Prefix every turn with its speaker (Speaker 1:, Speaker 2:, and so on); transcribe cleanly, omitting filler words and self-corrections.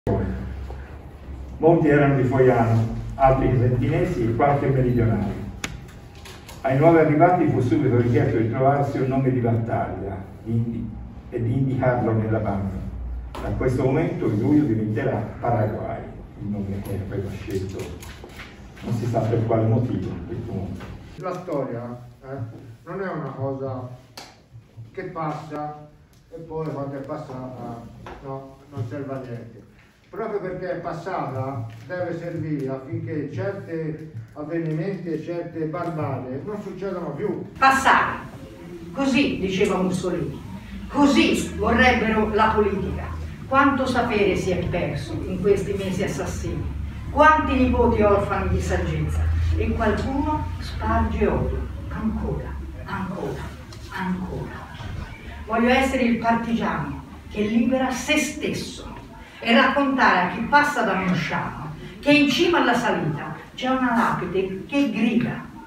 Speaker 1: Molti erano di Foiano, altri sentinesi e qualche meridionale. Ai nuovi arrivati fu subito richiesto di trovarsi un nome di battaglia e di indicarlo nella banda. Da questo momento Giulio diventerà Paraguay, il nome che poi ha scelto, non si sa per quale motivo in questo momento.
Speaker 2: La storia non è una cosa che passa e poi quando è passata no, non serve a niente. Proprio perché è passata deve servire affinché certi avvenimenti e certe barbarie non succedano più.
Speaker 3: Passata, così diceva Mussolini, così vorrebbero la politica. Quanto sapere si è perso in questi mesi assassini, quanti nipoti orfani di saggezza e qualcuno sparge odio, ancora, ancora, ancora. Voglio essere il partigiano che libera se stesso e raccontare a chi passa da uno sciame che in cima alla salita c'è una lapide che grida